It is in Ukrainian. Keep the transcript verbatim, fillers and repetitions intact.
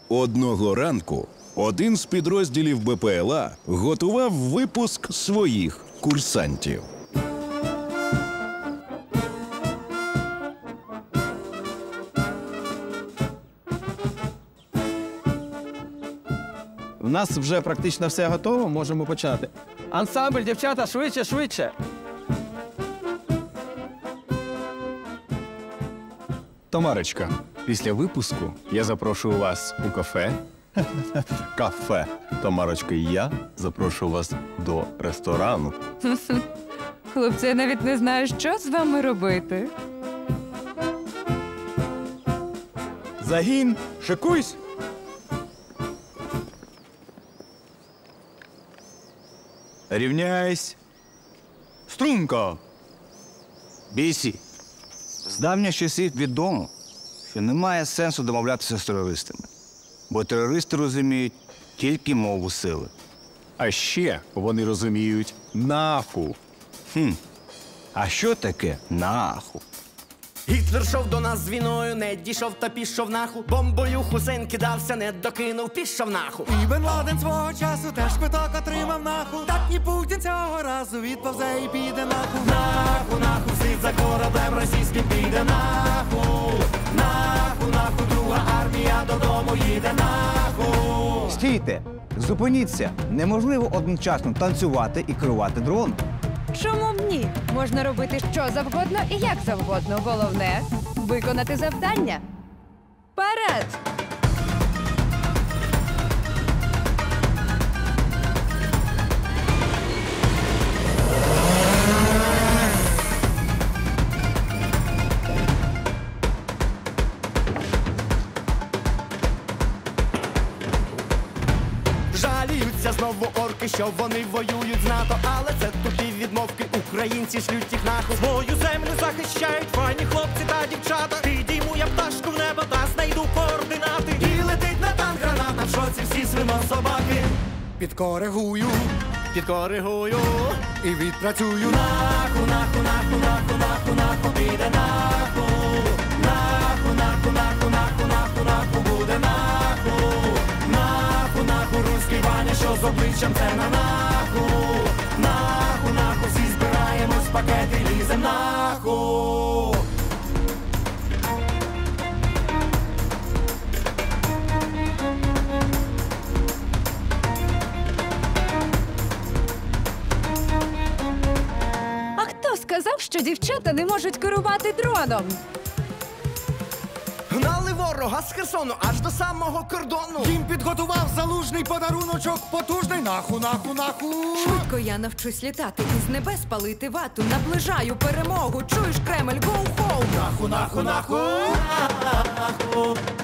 Одного ранку один з підрозділів Б П Л А готував випуск своїх курсантів. У нас вже практично все готово, можемо почати. Ансамбль, дівчата, швидше, швидше. Тамарочка, після випуску я запрошую вас у кафе. Кафе. Тамарочка і я запрошую вас до ресторану. Хлопці, я навіть не знаю, що з вами робити. Загін, шикуйсь. Рівняйсь. Струнко. Бійці. З давніх часів відомо, що немає сенсу домовлятися з терористами. Бо терористи розуміють тільки мову сили. А ще вони розуміють наху. Хм. А що таке наху? Гітлер шов до нас з війною, не дійшов та пішов наху. Бомбою Хусейн кидався, не докинув, пішов наху. І Бен Ладен свого часу теж квиток отримав наху. Так і Путін цього разу відповзе і піде наху. Наху, наху, вслід за кораблем російським піде наху. Наху, наху, друга армія додому їде наху. Стійте! Зупиніться! Неможливо одночасно танцювати і керувати дроном. Чому б ні? Можна робити що завгодно і як завгодно. Головне – виконати завдання. Вперед! Жаліються знову орки, що вони воюють з НАТО. Але це тупі відмовки, українці шлють їх нахуй. Свою землю захищають файні хлопці та дівчата. Підійму я пташку в небо та знайду координати. І летить на танк граната, в шоці всі свино собаки. Підкоригую Підкоригую. і відпрацюю. Наху, наху, наху, наху, наху, наху, піде наху. Наху, наху, наху, наху, наху, наху, буде наху. Наху, наху, руський Ваня, що з обличчям це на наху. Наху, наху, всі збираємось в пакет і лізем наху. А хто сказав, що дівчата не можуть керувати дроном? Гнали ворога з Херсону аж до самого кордону. Їм підготував залужний подаруночок потужний. Наху, наху, наху. Швидко я навчусь літати і з небес палити вату. Наближаю перемогу. Чуєш, Кремль, гоу-хоу! Наху, наху, наху.